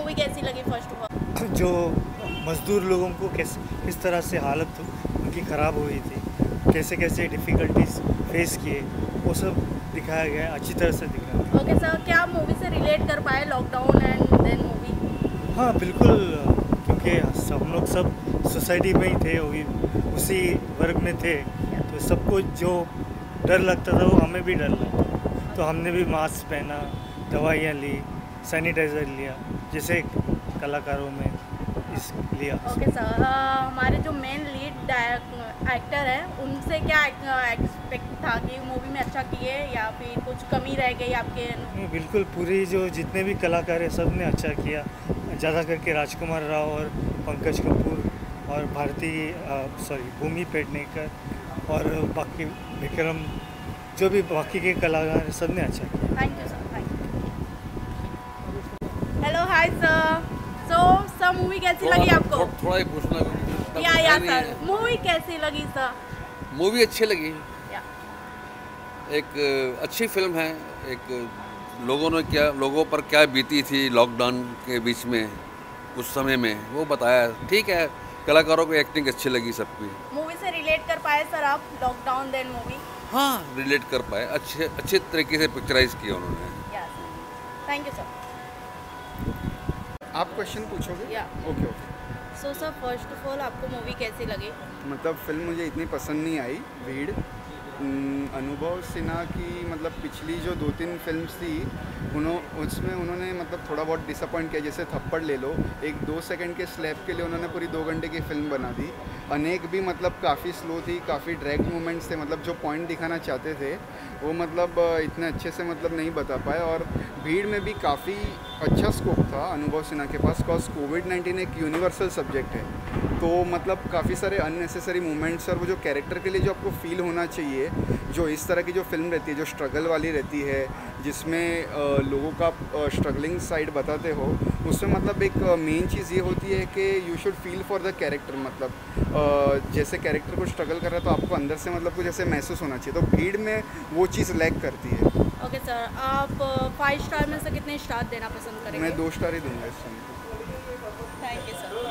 Movie कैसी लगी first of all? जो मज़दूर लोगों को किस तरह से हालत उनकी ख़राब हुई थी, कैसे कैसे डिफ़िकल्टीज फेस किए, वो सब दिखाया गया, अच्छी तरह से दिखाया गया। ओके सर, क्या आप मूवी से रिलेट कर पाए लॉकडाउन एंड देन मूवी? हाँ बिल्कुल, क्योंकि हम लोग सब सोसाइटी में ही थे, वही उसी वर्ग में थे, तो सबको जो डर लगता था वो हमें भी डर लगता, तो हमने भी मास्क पहना, दवाइयाँ ली, सैनिटाइज़र लिया, जैसे कलाकारों में इस लिया। ओके सर, हमारे जो मेन लीड एक्टर हैं उनसे क्या एक्सपेक्ट था कि मूवी में अच्छा किए या फिर कुछ कमी रह गई आपके? नहीं, बिल्कुल पूरी जो जितने भी कलाकार हैं सब ने अच्छा किया, ज़्यादा करके राजकुमार राव और पंकज कपूर और भूमि पेडनेकर और बाकी विक्रम, जो भी बाकी के कलाकार हैं सब ने अच्छा किया। Thank you sir, thank you. Hello hi sir, sir movie कैसी लगी आपको? थोड़ा ही पूछना या सर, मूवी कैसी लगी सर? मूवी अच्छी लगी, या एक अच्छी फिल्म है। एक लोगों पर क्या बीती थी लॉकडाउन के बीच में, उस समय में वो बताया। ठीक है, कलाकारों की एक्टिंग अच्छी लगी सबकी। मूवी से रिलेट कर पाए सर आप लॉकडाउन देन मूवी? हाँ, रिलेट कर पाए, अच्छे तरीके से पिक्चराइज किया उन्होंने। Yes, thank you sir. आप क्वेश्चन पूछोगे? या okay. So sir, first of all आपको मूवी कैसी लगी? मतलब फिल्म मुझे इतनी पसंद नहीं आई, भीड़। अनुभव सिन्हा की मतलब पिछली जो 2-3 फिल्म्स थी उसमें उन्होंने मतलब थोड़ा बहुत डिसअपॉइंट किया। जैसे थप्पड़ ले लो, एक 2 सेकंड के स्लैप के लिए उन्होंने पूरी 2 घंटे की फिल्म बना दी। अनेक भी मतलब काफ़ी स्लो थी, काफ़ी ड्रैग मूवमेंट्स थे, मतलब जो पॉइंट दिखाना चाहते थे वो मतलब इतने अच्छे से मतलब नहीं बता पाए। और भीड़ में भी काफ़ी अच्छा स्कोप था अनुभव सिन्हा के पास, बिकॉज कोविड-19 एक यूनिवर्सल सब्जेक्ट है, तो मतलब काफ़ी सारे अननेसेसरी मूवमेंट्स और वो जो कैरेक्टर के लिए जो आपको फील होना चाहिए, जो इस तरह की जो फिल्म रहती है, जो स्ट्रगल वाली रहती है, जिसमें लोगों का स्ट्रगलिंग साइड बताते हो, उसमें मतलब एक मेन चीज़ ये होती है कि you should feel for the character. मतलब जैसे कैरेक्टर को स्ट्रगल कर रहा है तो आपको अंदर से मतलब कुछ ऐसे महसूस होना चाहिए, तो भीड़ में वो चीज़ लैग करती है। ओके सर, आप 5 स्टार में से कितने स्टार देना पसंद करेंगे? मैं 2 स्टार ही दूंगा इस फिल्म को। Thank you sir.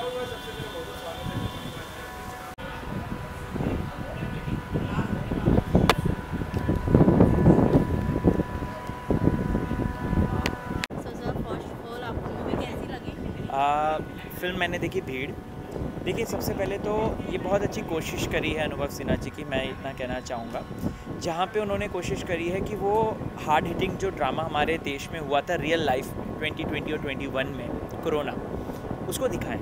फिल्म मैंने देखी भीड़। देखिए, सबसे पहले तो ये बहुत अच्छी कोशिश करी है अनुभव सिन्हा जी की, मैं इतना कहना चाहूँगा, जहाँ पे उन्होंने कोशिश करी है कि वो हार्ड हिटिंग जो ड्रामा हमारे देश में हुआ था रियल लाइफ 2020 और 21 में, कोरोना, उसको दिखाएं,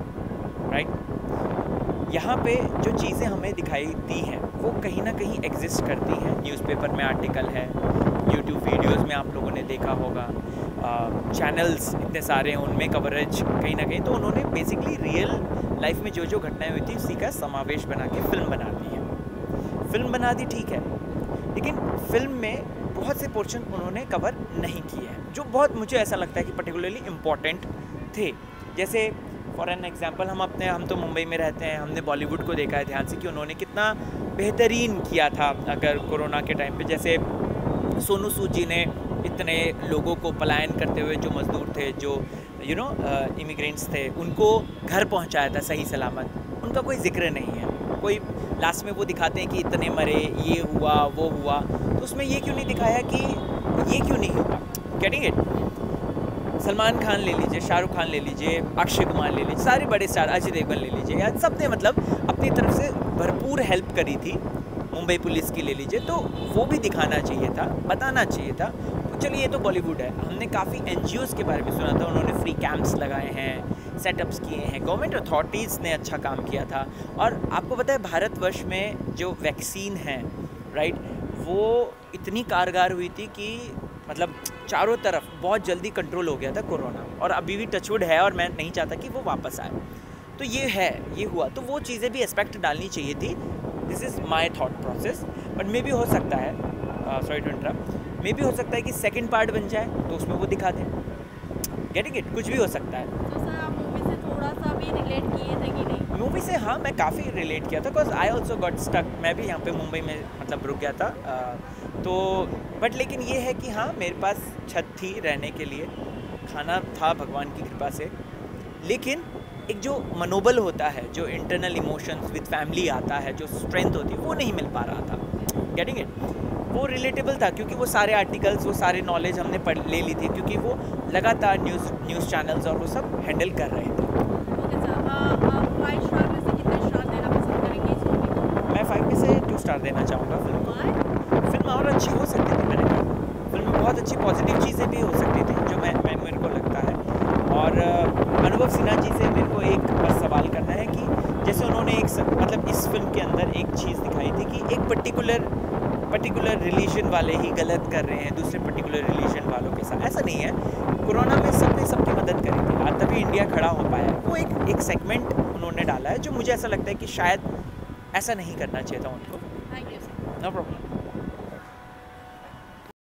राइट। यहाँ पे जो चीज़ें हमें दिखाई दी हैं वो कहीं ना कहीं एग्जिस्ट करती हैं। न्यूज़पेपर में आर्टिकल है, यूट्यूब वीडियोस में आप लोगों ने देखा होगा, चैनल्स इतने सारे हैं, उनमें कवरेज कहीं ना कहीं, तो उन्होंने बेसिकली रियल लाइफ में जो जो घटनाएं हुई थी उसी का समावेश बना के फिल्म बना दी है। फिल्म बना दी, ठीक है, लेकिन फिल्म में बहुत से पोर्शन उन्होंने कवर नहीं किए हैं जो बहुत, मुझे ऐसा लगता है कि पर्टिकुलरली इम्पॉर्टेंट थे। जैसे फॉर एन एग्जांपल, हम तो मुंबई में रहते हैं, हमने बॉलीवुड को देखा है ध्यान से कि उन्होंने कितना बेहतरीन किया था अगर कोरोना के टाइम पे। जैसे सोनू सूद जी ने इतने लोगों को पलायन करते हुए, जो मज़दूर थे, जो इमिग्रेंट्स थे, उनको घर पहुंचाया था सही सलामत। उनका कोई जिक्र नहीं है, कोई लास्ट में वो दिखाते हैं कि इतने मरे, ये हुआ वो हुआ, तो उसमें ये क्यों नहीं दिखाया कि ये क्यों नहीं हुआ? Getting it? सलमान खान ले लीजिए, शाहरुख खान ले लीजिए, अक्षय कुमार ले लीजिए, सारे बड़े स्टार, अजय देवगन ले लीजिए, यार सब ने मतलब अपनी तरफ से भरपूर हेल्प करी थी। मुंबई पुलिस की ले लीजिए, तो वो भी दिखाना चाहिए था, बताना चाहिए था। चलिए, ये तो बॉलीवुड है, हमने काफ़ी NGOs के बारे में सुना था, उन्होंने फ्री कैंप्स लगाए हैं, सेटअप्स किए हैं, गवर्नमेंट अथॉरिटीज़ ने अच्छा काम किया था। और आपको पता है भारतवर्ष में जो वैक्सीन है, राइट, वो इतनी कारगर हुई थी कि मतलब चारों तरफ बहुत जल्दी कंट्रोल हो गया था कोरोना, और अभी भी टचवुड है, और मैं नहीं चाहता कि वो वापस आए। तो ये है, ये हुआ, तो वो चीज़ें भी एस्पेक्ट डालनी चाहिए थी। This is my thought process, but मे भी हो सकता है, सॉरी टू इंटरप्ट, मे भी हो सकता है कि सेकंड पार्ट बन जाए तो उसमें वो दिखा दें। Getting it? कुछ भी हो सकता है। तो सर, आप मूवी से थोड़ा सा भी रिलेट किए थे कि नहीं? मूवी से हाँ, मैं काफ़ी रिलेट किया था, because I also got stuck. मैं भी यहाँ पे मुंबई में मतलब रुक गया था, तो बट लेकिन ये है कि हाँ, मेरे पास छत थी रहने के लिए, खाना था भगवान की कृपा से, लेकिन एक जो मनोबल होता है, जो इंटरनल इमोशंस विद फैमिली आता है, जो स्ट्रेंथ होती है, वो नहीं मिल पा रहा था। Getting it? वो रिलेटेबल था क्योंकि वो सारे आर्टिकल्स, वो सारे नॉलेज हमने ले ली थी, क्योंकि वो लगातार न्यूज़ चैनल्स और वो सब हैंडल कर रहे थे। ओके सर, आप 5 स्टार में से कितने स्टार देना पसंद करेंगे इस मूवी को? मैं 5 में से 2 स्टार देना चाहूँगा फिल्म को। Why? फिल्म और अच्छी हो सकती थी, मैंने कहा फिल्म में बहुत अच्छी पॉजिटिव चीज़ें भी हो सकती थी, जो मेरे को लगता है। और अनुभव सिन्हा जी से मेरे को एक बस सवाल करना है कि जैसे उन्होंने मतलब इस फिल्म के अंदर एक चीज़ दिखाई थी कि एक पर्टिकुलर रिलीजन वाले ही गलत कर रहे हैं दूसरे पर्टिकुलर रिलीजन वालों के साथ। ऐसा नहीं है, कोरोना में सबने सबकी मदद करी थी, आज तभी इंडिया खड़ा हो पाया है। वो एक सेगमेंट उन्होंने डाला है जो मुझे ऐसा लगता है कि शायद ऐसा नहीं करना चाहिए था उनको। Thank you sir. No problem.